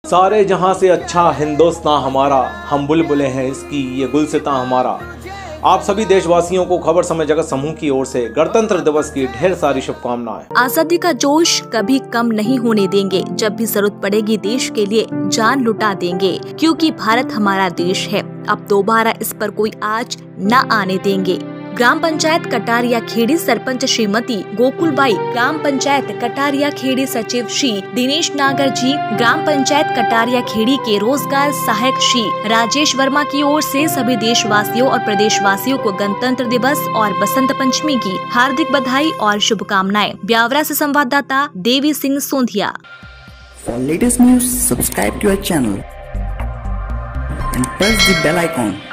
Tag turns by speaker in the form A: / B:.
A: सारे जहां से अच्छा हिंदुस्तान हमारा, हम बुलबुलें हैं इसकी ये गुलसितां हमारा। आप सभी देशवासियों को खबर समय जगत समूह की ओर से गणतंत्र दिवस की ढेर सारी शुभकामनाएं।
B: आजादी का जोश कभी कम नहीं होने देंगे। जब भी जरूरत पड़ेगी देश के लिए जान लुटा देंगे, क्योंकि भारत हमारा देश है। अब दोबारा इस पर कोई आँच न आने देंगे। ग्राम पंचायत कटारिया खेड़ी सरपंच श्रीमती गोकुलबाई, ग्राम पंचायत कटारिया खेड़ी सचिव श्री दिनेश नागर जी, ग्राम पंचायत कटारिया खेड़ी के रोजगार सहायक श्री राजेश वर्मा की ओर से सभी देशवासियों और प्रदेशवासियों को गणतंत्र दिवस और बसंत पंचमी की हार्दिक बधाई और शुभकामनाएं। ब्यावरा से संवाददाता Devi Singh Sondhiya.
C: For latest news, subscribe to our channel and press the bell icon.